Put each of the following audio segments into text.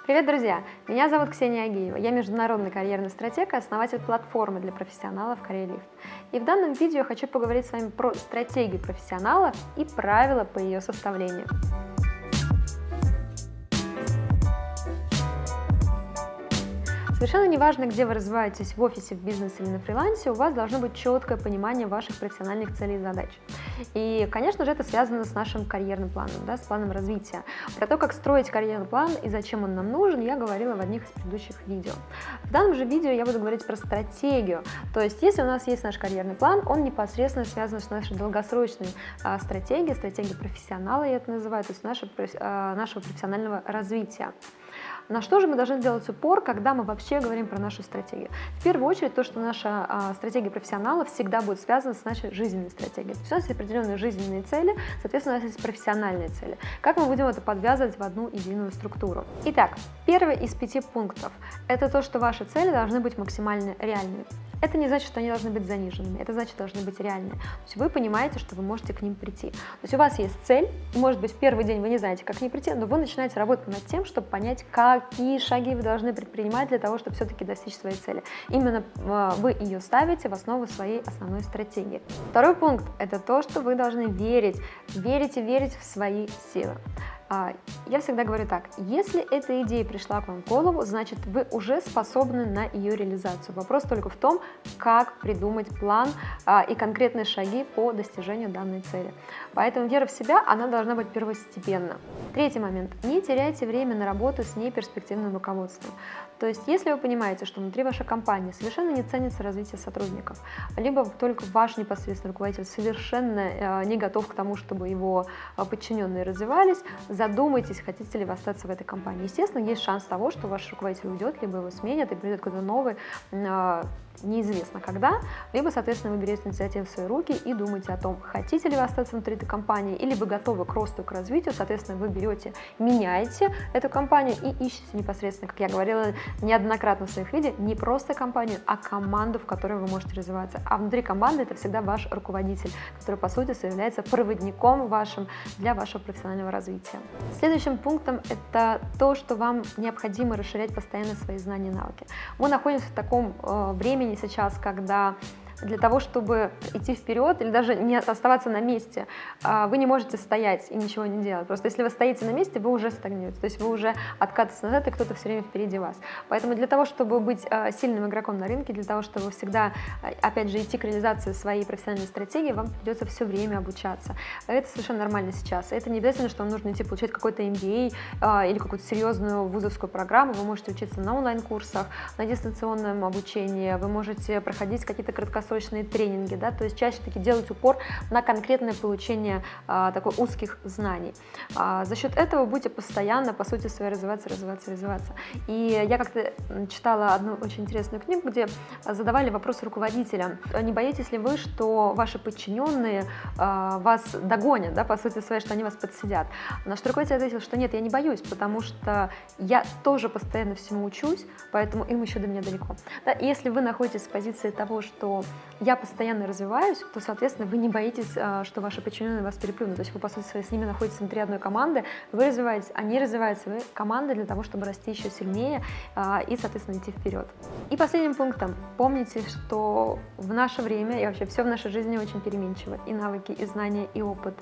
Привет, друзья! Меня зовут Ксения Агеева. Я международный карьерный стратег и основатель платформы для профессионалов CareerLift. И в данном видео я хочу поговорить с вами про стратегию профессионала и правила по ее составлению. Совершенно неважно, где вы развиваетесь, в офисе, в бизнесе или на фрилансе, у вас должно быть четкое понимание ваших профессиональных целей и задач. И, конечно же, это связано с нашим карьерным планом, с планом развития. Про то, как строить карьерный план и зачем он нам нужен, я говорила в одних из предыдущих видео. В данном же видео я буду говорить про стратегию. То есть, если у нас есть наш карьерный план, он непосредственно связан с нашей долгосрочной стратегией профессионала, я это называю, то есть нашего профессионального развития. На что же мы должны делать упор, когда мы вообще говорим про нашу стратегию? В первую очередь, то, что наша стратегия профессионала всегда будет связана с нашей жизненной стратегией. То есть у нас есть определенные жизненные цели, соответственно, у нас есть профессиональные цели. Как мы будем это подвязывать в одну единую структуру? Итак, первый из 5 пунктов – это то, что ваши цели должны быть максимально реальными. Это не значит, что они должны быть заниженными, это значит, должны быть реальные. То есть вы понимаете, что вы можете к ним прийти. То есть у вас есть цель, и, может быть, в первый день вы не знаете, как к ней прийти, но вы начинаете работать над тем, чтобы понять, какие шаги вы должны предпринимать для того, чтобы все-таки достичь своей цели. Именно вы ее ставите в основу своей основной стратегии. Второй пункт – это то, что вы должны верить в свои силы. Я всегда говорю так, если эта идея пришла к вам в голову, значит вы уже способны на ее реализацию. Вопрос только в том, как придумать план и конкретные шаги по достижению данной цели. Поэтому вера в себя, она должна быть первостепенна. Третий момент. Не теряйте время на работу с неперспективным руководством. То есть, если вы понимаете, что внутри вашей компании совершенно не ценится развитие сотрудников, либо только ваш непосредственный руководитель совершенно не готов к тому, чтобы его подчиненные развивались, задумайтесь, хотите ли вы остаться в этой компании. Естественно, есть шанс того, что ваш руководитель уйдет, либо его сменят и придет кто-то новый, неизвестно когда, либо, соответственно, вы берете инициативу в свои руки и думаете о том, хотите ли вы остаться внутри этой компании, или вы готовы к росту, к развитию, соответственно, вы берете, меняете эту компанию и ищете непосредственно, как я говорила неоднократно в своих видео, не просто компанию, а команду, в которой вы можете развиваться. А внутри команды это всегда ваш руководитель, который, по сути, является проводником вашим для вашего профессионального развития. Следующим пунктом это то, что вам необходимо расширять постоянно свои знания и навыки. Мы находимся в таком времени сейчас, когда для того, чтобы идти вперед или даже не оставаться на месте, вы не можете стоять и ничего не делать. Просто если вы стоите на месте, вы уже стагнируете, то есть вы уже откатываетесь назад, и кто-то все время впереди вас. Поэтому для того, чтобы быть сильным игроком на рынке, для того, чтобы всегда, опять же, идти к реализации своей профессиональной стратегии, вам придется все время обучаться. Это совершенно нормально сейчас. Это не обязательно, что вам нужно идти получать какой-то MBA или какую-то серьезную вузовскую программу. Вы можете учиться на онлайн-курсах, на дистанционном обучении, вы можете проходить какие-то краткосрочные тренинги, то есть чаще-таки делать упор на конкретное получение такой узких знаний. За счет этого вы будете постоянно, по сути своей, развиваться. И я как-то читала одну очень интересную книгу, где задавали вопрос руководителям: не боитесь ли вы, что ваши подчиненные вас догонят, по сути своей, что они вас подсидят? На что руководитель ответил, что нет, я не боюсь, потому что я тоже постоянно всему учусь, поэтому им еще до меня далеко. Если вы находитесь в позиции того, что я постоянно развиваюсь, то, соответственно, вы не боитесь, что ваши подчиненные вас переплюнут. То есть вы, по сути своей, с ними находитесь внутри одной команды, вы развиваетесь, они развиваются, вы команда для того, чтобы расти еще сильнее и, соответственно, идти вперед. И последним пунктом. Помните, что в наше время и вообще все в нашей жизни очень переменчиво. И навыки, и знания, и опыт.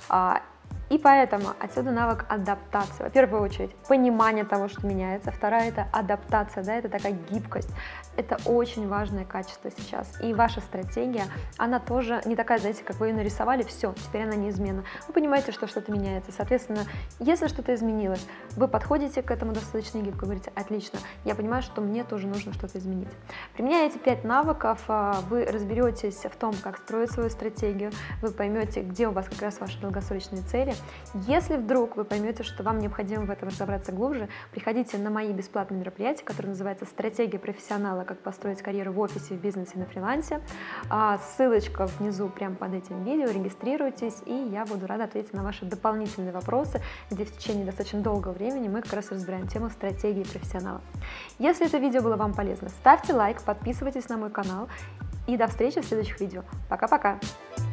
И поэтому отсюда навык адаптации. В первую очередь, понимание того, что меняется. Вторая – это адаптация, это такая гибкость. Это очень важное качество сейчас. И ваша стратегия, она тоже не такая, знаете, как вы ее нарисовали, все, теперь она неизменна. Вы понимаете, что что-то меняется. Соответственно, если что-то изменилось, вы подходите к этому достаточно гибко, говорите: отлично, я понимаю, что мне тоже нужно что-то изменить. Применяя эти 5 навыков, вы разберетесь в том, как строить свою стратегию, вы поймете, где у вас как раз ваши долгосрочные цели. Если вдруг вы поймете, что вам необходимо в этом разобраться глубже, приходите на мои бесплатные мероприятия, которые называются «Стратегия профессионала. Как построить карьеру в офисе, в бизнесе и на фрилансе». Ссылочка внизу прямо под этим видео. Регистрируйтесь, и я буду рада ответить на ваши дополнительные вопросы, где в течение достаточно долгого времени мы как раз разбираем тему стратегии профессионала. Если это видео было вам полезно, ставьте лайк, подписывайтесь на мой канал, и до встречи в следующих видео. Пока-пока!